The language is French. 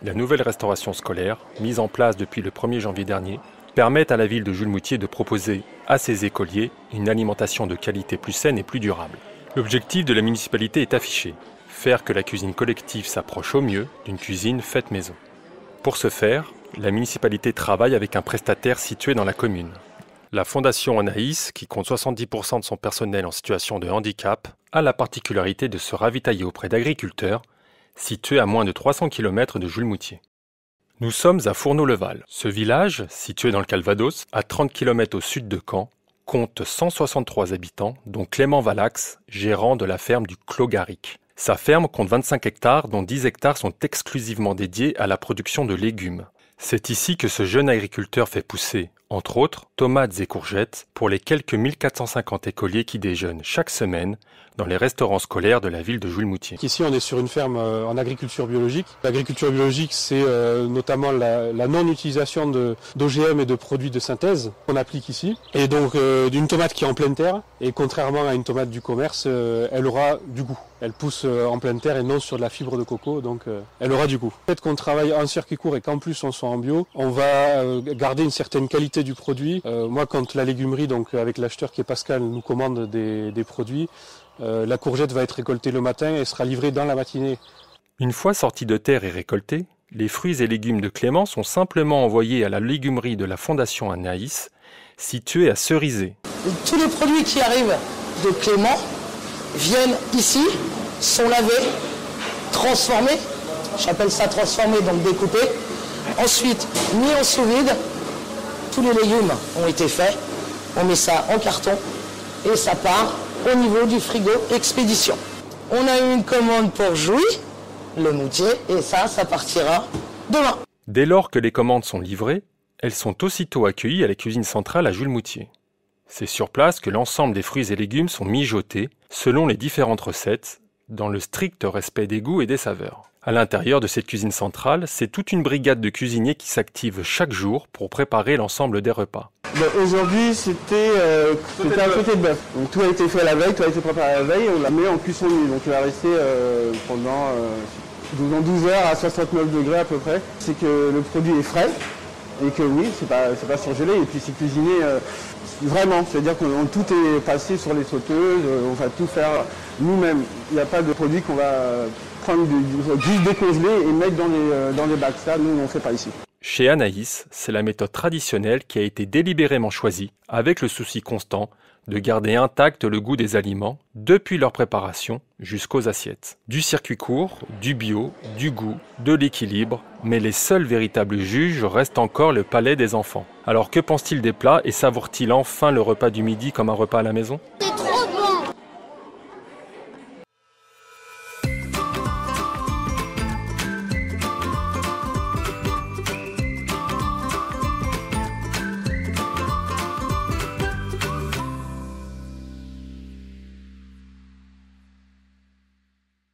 La nouvelle restauration scolaire, mise en place depuis le 1er janvier dernier, permet à la ville de Jules-Moutier de proposer à ses écoliers une alimentation de qualité plus saine et plus durable. L'objectif de la municipalité est affiché, faire que la cuisine collective s'approche au mieux d'une cuisine faite maison. Pour ce faire, la municipalité travaille avec un prestataire situé dans la commune. La Fondation Anaïs, qui compte 70% de son personnel en situation de handicap, a la particularité de se ravitailler auprès d'agriculteurs situé à moins de 300 km de Jules-Moutier. Nous sommes à Fourneau-le-Val. Ce village, situé dans le Calvados, à 30 km au sud de Caen, compte 163 habitants, dont Clément Valax, gérant de la ferme du Clos Garric. Sa ferme compte 25 hectares, dont 10 hectares sont exclusivement dédiés à la production de légumes. C'est ici que ce jeune agriculteur fait pousser, entre autres, tomates et courgettes pour les quelques 1450 écoliers qui déjeunent chaque semaine dans les restaurants scolaires de la ville de Jules-Moutier. Ici, on est sur une ferme en agriculture biologique. L'agriculture biologique, c'est notamment la non-utilisation d'OGM et de produits de synthèse qu'on applique ici. Et donc, d'une tomate qui est en pleine terre, et contrairement à une tomate du commerce, elle aura du goût. Elle pousse en pleine terre et non sur de la fibre de coco, donc elle aura du goût. Le fait qu'on travaille en circuit court et qu'en plus on soit en bio, on va garder une certaine qualité du produit. Moi, quand la légumerie, donc avec l'acheteur qui est Pascal, nous commande des produits, la courgette va être récoltée le matin et sera livrée dans la matinée. Une fois sortis de terre et récoltés, les fruits et légumes de Clément sont simplement envoyés à la légumerie de la Fondation Anaïs, située à Cerizay. Tous les produits qui arrivent de Clément viennent ici, sont lavés, transformés, j'appelle ça transformé, donc découpé, ensuite mis en sous-vide, tous les légumes ont été faits, on met ça en carton et ça part au niveau du frigo expédition. On a eu une commande pour Jouy, le Moutier, et ça partira demain. Dès lors que les commandes sont livrées, elles sont aussitôt accueillies à la cuisine centrale à Jules-Moutier. C'est sur place que l'ensemble des fruits et légumes sont mijotés selon les différentes recettes, dans le strict respect des goûts et des saveurs. À l'intérieur de cette cuisine centrale, c'est toute une brigade de cuisiniers qui s'active chaque jour pour préparer l'ensemble des repas. Aujourd'hui, c'était un côté de bœuf. Donc tout a été fait la veille, tout a été préparé la veille, on l'a mis en cuisson nuit. Donc il va rester pendant 12 heures à 69 degrés à peu près. C'est que le produit est frais et que oui, c'est pas surgelé et puis c'est cuisiné vraiment. C'est-à-dire que tout est passé sur les sauteuses, on va tout faire nous-mêmes. Il n'y a pas de produit qu'on va prendre juste décongeler et mettre dans les bacs. Ça, nous, on ne fait pas ici. Chez Anaïs, c'est la méthode traditionnelle qui a été délibérément choisie, avec le souci constant de garder intact le goût des aliments, depuis leur préparation jusqu'aux assiettes. Du circuit court, du bio, du goût, de l'équilibre, mais les seuls véritables juges restent encore le palais des enfants. Alors que pensent-ils des plats et savourent-ils enfin le repas du midi comme un repas à la maison ?